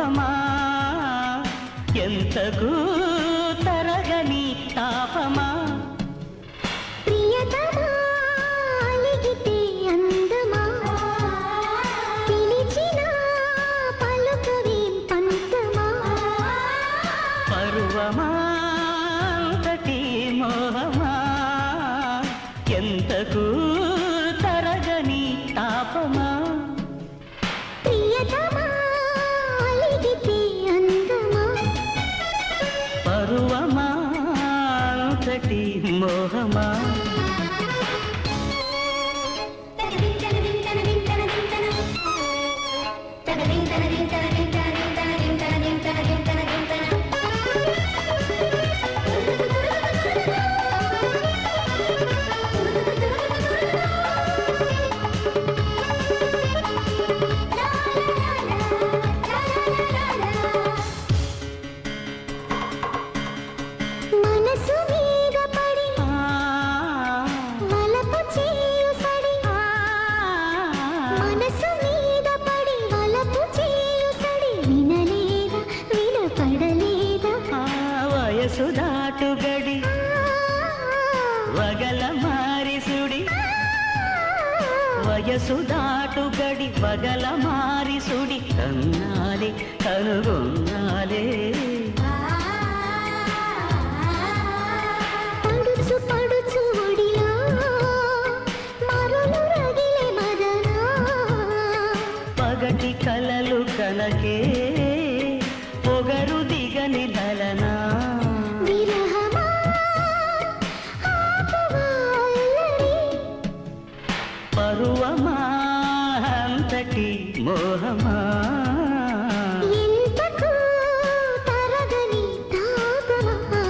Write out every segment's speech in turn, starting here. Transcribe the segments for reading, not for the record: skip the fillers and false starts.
మోహమా ఎంతకు తరగని తాపమా ప్రియతమా అలిగితే అందమా పిలిచిన పలుకవేం పంతమా పరువమా అంతటి మోహమా ఎంతకు తరగని తాపమా ప్రియతమా అలిగితే అందమా పరువమా అంతటి మోహమా మనసు మీద పడి వలపు చేయుసడి మనసు మీద పడి వలపు చేయుసడి వినలేదా వినపడలేదా వయసు దాటుగడి వగల మారిసుడి వయసు దాటుగడి వగల మారిసుడి కన్నాలి కనుగొన్నాలే పడుచు పడుచు ఒడిలో మరులు రగిలే మదనా పగటి కలలు కనకే పొగరు దిగని దలనా విరహమా ఆపువా అల్లరి పరువమా అంతటి మోహమా ఎంతకు తరగని తాపమా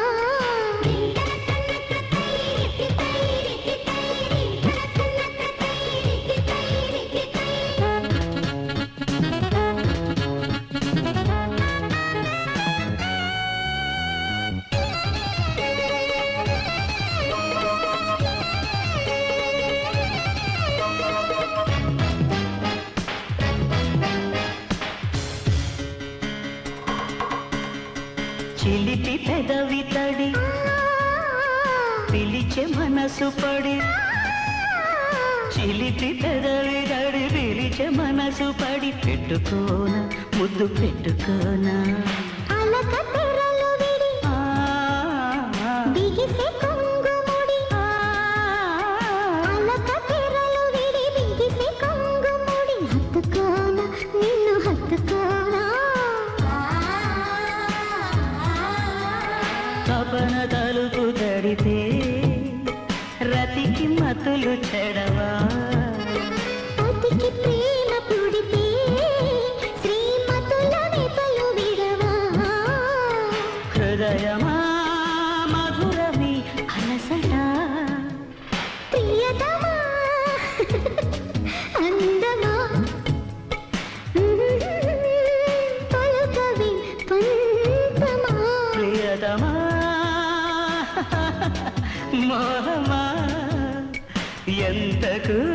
చిలిపి పెదవి తడి పిలిచే మనసు పడి చిలిపి పెదవి తడి పిలిచే మనసు పడి పెట్టుకోన ముద్దు పెట్టుకోన అలక తెరలు విడి బిగిసే కొంగుముడి అలక తెరలు విడి బిగిసే కొంగుముడి హత్తుకోన నిన్ను హత్తుకోనా తపన తలుపు తడితే రతికి మతులు చెడవా పతికి ప్రేమ పుడితే శ్రీమతుల నెపలు విడవా హృదయమా మధురమి అలసట ప్రియతమా అందమా పలుకవి పంతమా ప్రియతమా మోహమా ఎంతకు